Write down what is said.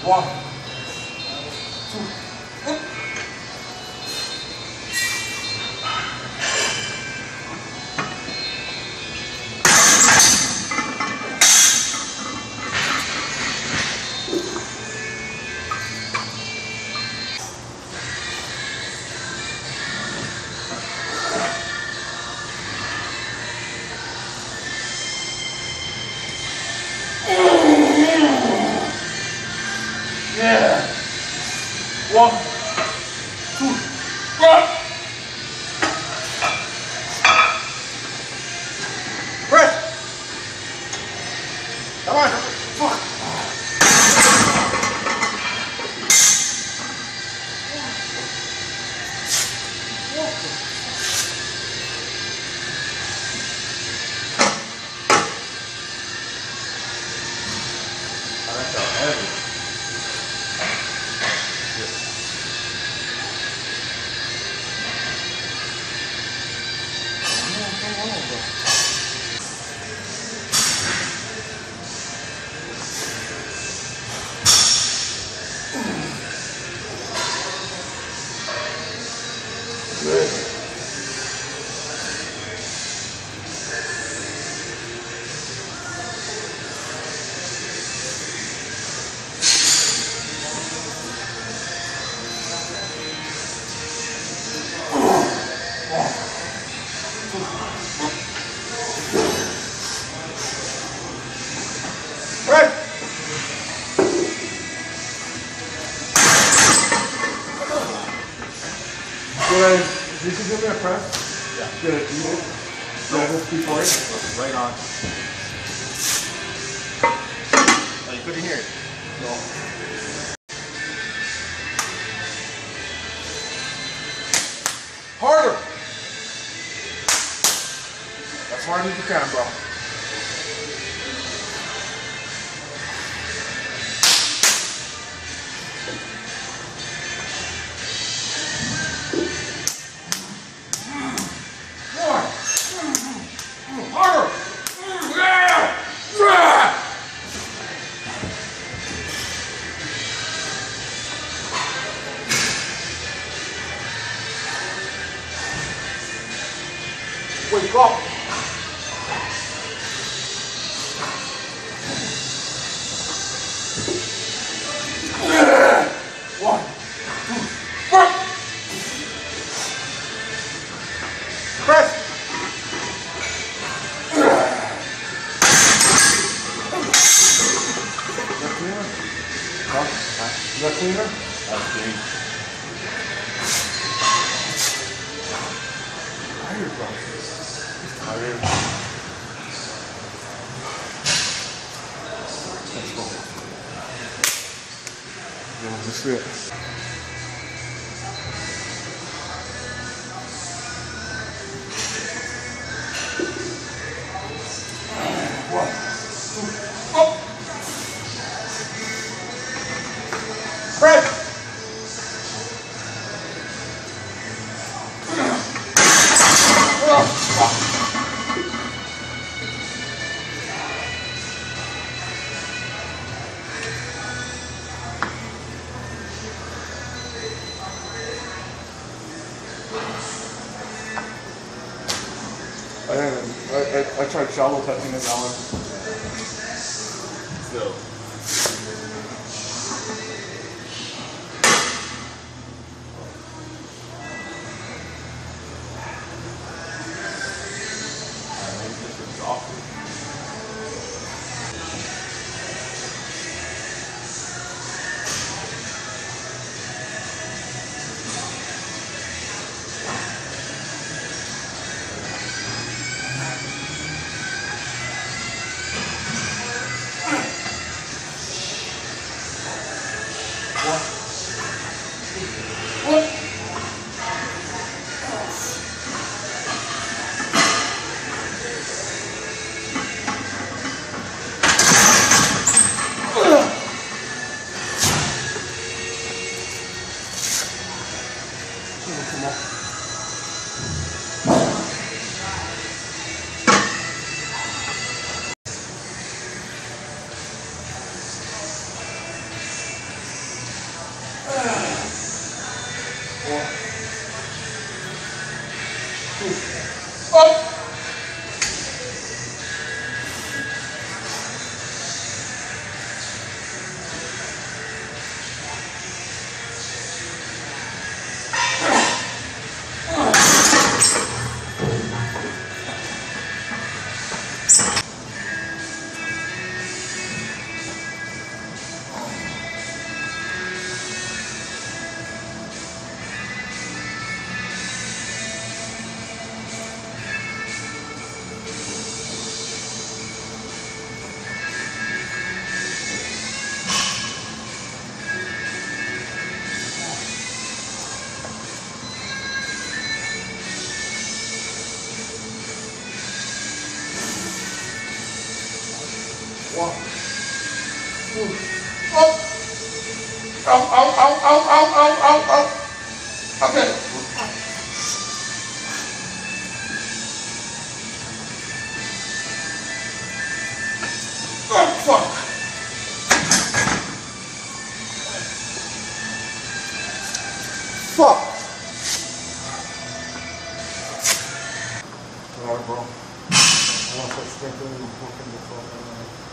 1, 2, yeah. 1, 2, go. Press. Come on. Fuck. That felt heavy. Good. Right. You can give me a press. Yeah. Get it even. Level before it. Right on. Oh, you couldn't hear it. No. Harder. As hard as you can, bro. Harder! Wake up! One, two, three! Press! Is that cleaner? That's clean. Tired, bro. Tired. Let's go. Yeah, that's it. One, two, up. Press. I tried shallow touching it now. Still. Maybe just exhausted. One. Two. Oh! Ow, ow, ow, ow, ow, ow, ow, ow. Okay. Oh, fuck. Fuck. Alright, bro. I want to start sprinkling and fucking the fuck out of